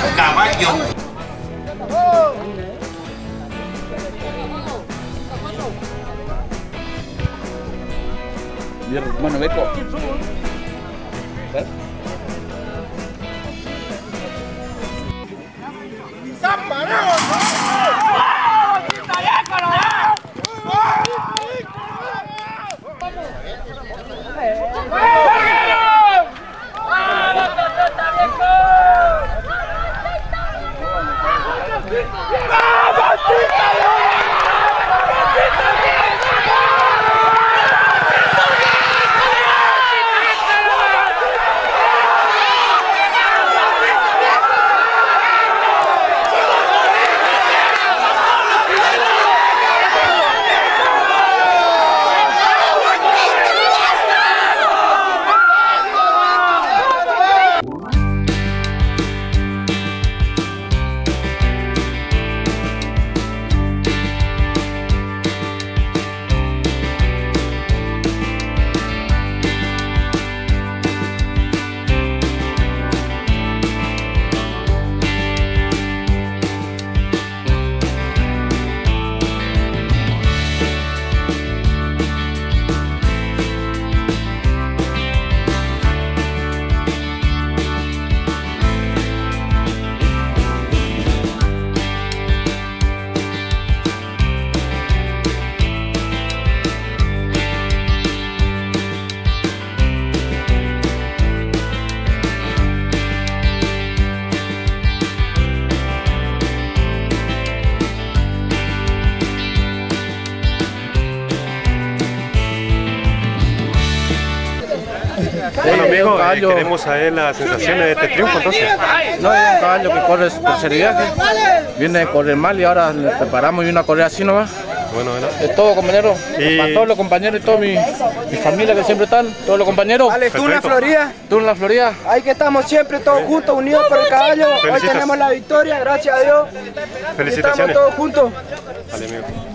caballo. Mi hermano Beco. Bueno amigos, queremos saber las sensaciones de este triunfo entonces. No, es un caballo que corre por seriaje, viene a correr mal y ahora le preparamos y una correa así nomás. Bueno. Es todo, compañero, para todos los compañeros y toda mi familia que siempre están, todos los compañeros. Vale, tú en la Florida. Tú en la Florida. Ahí que estamos siempre todos juntos, unidos por el caballo. Hoy tenemos la victoria, gracias a Dios. Felicitaciones. Estamos todos juntos. Vale, amigo.